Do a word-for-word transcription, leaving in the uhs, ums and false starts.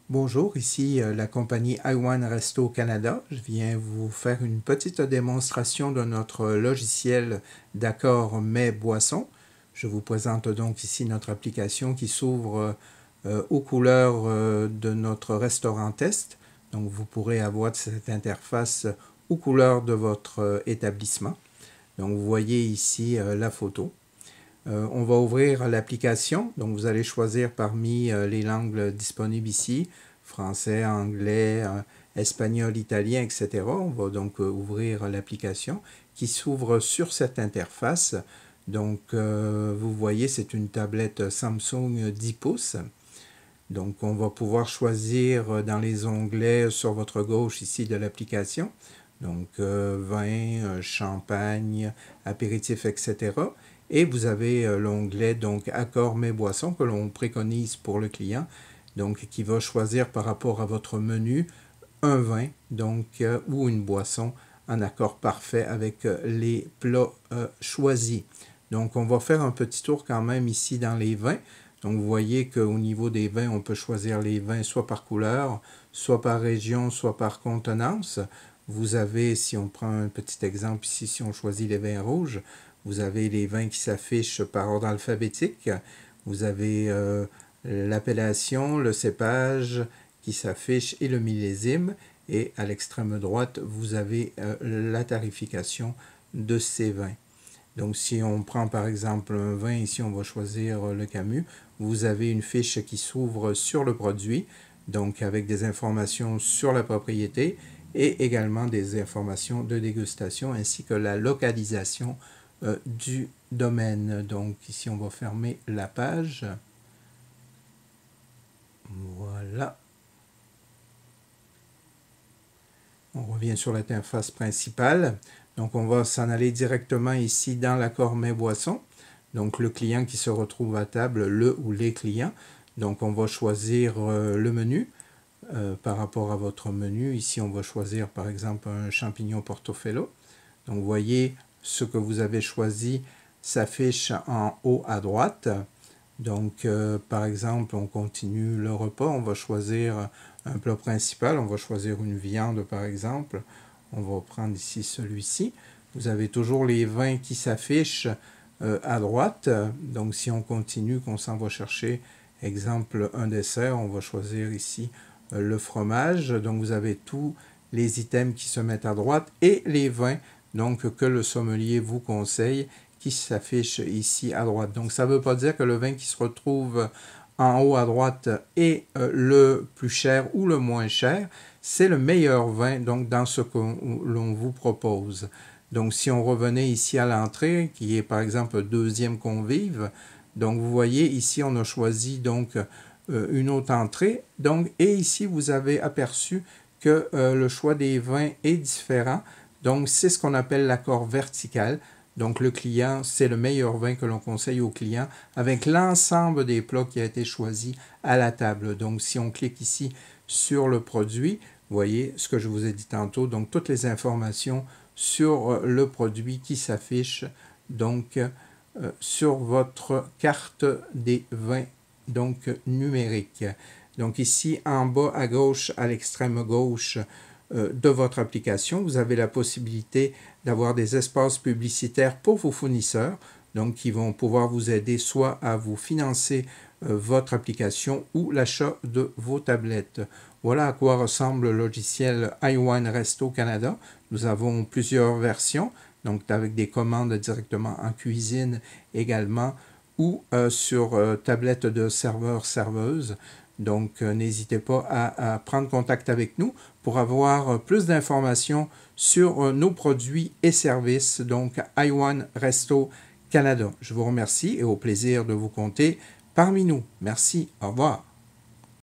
Bonjour, ici euh, la compagnie iWine Resto Canada. Je viens vous faire une petite démonstration de notre logiciel d'accord mets boisson. Je vous présente donc ici notre application qui s'ouvre euh, aux couleurs euh, de notre restaurant test. Donc vous pourrez avoir cette interface aux couleurs de votre euh, établissement. Donc vous voyez ici euh, la photo. Euh, on va ouvrir l'application. Donc, vous allez choisir parmi euh, les langues disponibles ici, français, anglais, euh, espagnol, italien, et cetera. On va donc euh, ouvrir l'application qui s'ouvre sur cette interface. Donc, euh, vous voyez, c'est une tablette Samsung dix pouces. Donc, on va pouvoir choisir dans les onglets sur votre gauche ici de l'application. Donc, euh, vin, euh, champagne, apéritif, et cetera. Et vous avez euh, l'onglet donc Accord mets boissons que l'on préconise pour le client, donc qui va choisir par rapport à votre menu un vin donc euh, ou une boisson en accord parfait avec euh, les plats euh, choisis. Donc, on va faire un petit tour quand même ici dans les vins. Donc, vous voyez qu'au niveau des vins, on peut choisir les vins soit par couleur, soit par région, soit par contenance. Vous avez, si on prend un petit exemple ici, si on choisit les vins rouges, vous avez les vins qui s'affichent par ordre alphabétique. Vous avez euh, l'appellation, le cépage qui s'affiche et le millésime. Et à l'extrême droite, vous avez euh, la tarification de ces vins. Donc, si on prend par exemple un vin, ici on va choisir le Camus, vous avez une fiche qui s'ouvre sur le produit, donc avec des informations sur la propriété et également des informations de dégustation ainsi que la localisation euh, du domaine. Donc, ici on va fermer la page. Voilà. On revient sur l'interface principale. Donc, on va s'en aller directement ici dans l'accord mets boisson. Donc, le client qui se retrouve à table, le ou les clients. Donc, on va choisir euh, le menu euh, par rapport à votre menu. Ici, on va choisir par exemple un champignon portofelo. Donc, vous voyez, ce que vous avez choisi s'affiche en haut à droite. Donc, euh, par exemple, on continue le repas, on va choisir un plat principal, on va choisir une viande, par exemple. On va prendre ici celui-ci. Vous avez toujours les vins qui s'affichent euh, à droite. Donc, si on continue, qu'on s'en va chercher, exemple, un dessert, on va choisir ici euh, le fromage. Donc, vous avez tous les items qui se mettent à droite et les vins donc, que le sommelier vous conseille qui s'affiche ici à droite. Donc, ça ne veut pas dire que le vin qui se retrouve en haut à droite est euh, le plus cher ou le moins cher. C'est le meilleur vin donc dans ce que l'on vous propose. Donc, si on revenait ici à l'entrée, qui est par exemple deuxième convive, donc vous voyez ici on a choisi donc euh, une autre entrée. Donc, et ici vous avez aperçu que euh, le choix des vins est différent. Donc, c'est ce qu'on appelle l'accord vertical. Donc, le client, c'est le meilleur vin que l'on conseille au client avec l'ensemble des plats qui a été choisi à la table. Donc, si on clique ici sur le produit, vous voyez ce que je vous ai dit tantôt. Donc, toutes les informations sur le produit qui s'affichent donc euh, sur votre carte des vins donc numérique. Donc, ici, en bas à gauche, à l'extrême gauche, de votre application, vous avez la possibilité d'avoir des espaces publicitaires pour vos fournisseurs, donc qui vont pouvoir vous aider soit à vous financer euh, votre application ou l'achat de vos tablettes. Voilà à quoi ressemble le logiciel iWine Resto Canada. Nous avons plusieurs versions, donc avec des commandes directement en cuisine également ou euh, sur euh, tablette de serveur-serveuse. Donc, euh, n'hésitez pas à, à prendre contact avec nous pour avoir euh, plus d'informations sur euh, nos produits et services. Donc, iWine Resto Canada. Je vous remercie et au plaisir de vous compter parmi nous. Merci. Au revoir.